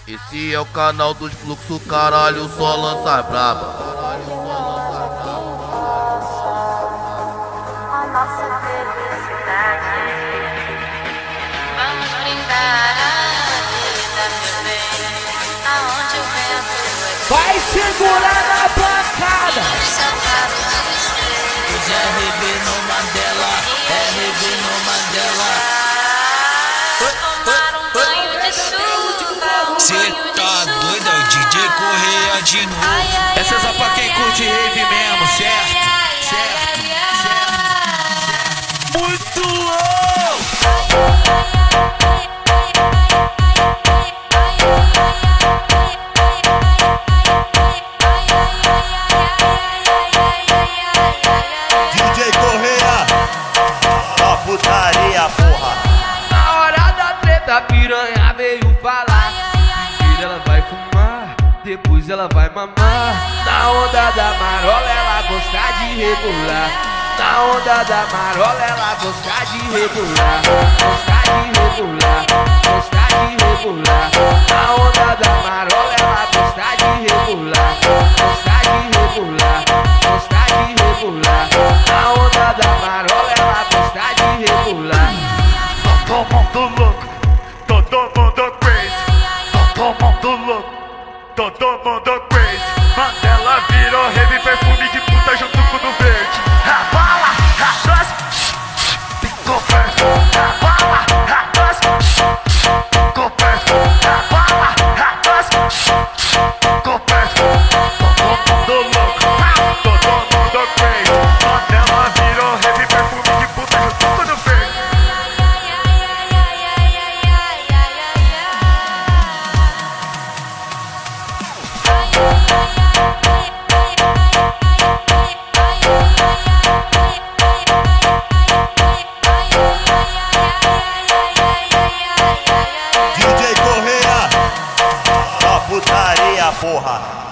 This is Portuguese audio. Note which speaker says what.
Speaker 1: Esse é o canal dos fluxos, caralho, só lança braba.
Speaker 2: A nossa felicidade. Vamos brindar a vida, meu bem. Aonde o vento
Speaker 3: vai segurar na pancada.
Speaker 4: Hoje é RB no Mandela, RB no Mandela.
Speaker 2: Tomar um banho de chuva.
Speaker 4: Cê tá doido, é o DJ Correia de novo.
Speaker 5: Essa é só pra quem curte rave mesmo, certo? Certo, certo. Muito louco!
Speaker 6: DJ Correia, a putaria, porra.
Speaker 3: Na hora da treta, a piranha veio falar. Primeiro ela vai fumar, depois ela vai mamar. Na onda da marola, ela gosta de rebolar. Na onda da marola, ela gosta de rebolar. Gosta de rebolar, gosta de rebolar. Na onda da marola, ela gosta de rebolar. Gosta de rebolar, gosta de rebolar. Na onda da marola, ela gosta de rebolar.
Speaker 6: Todo mundo louco, todo mundo crazy. Todo mundo louco, todo mundo crazy. Mandela virou rave, perfume de puta junto com o do verde. A bala, a doce, ficou perto. A bala, a doce, ficou perto. A bala, a doce, ficou perto. Todo mundo louco, todo mundo crazy. Mandela virou rave, perfume de puta junto com o do verde. DJ Correia, a putaria, porra.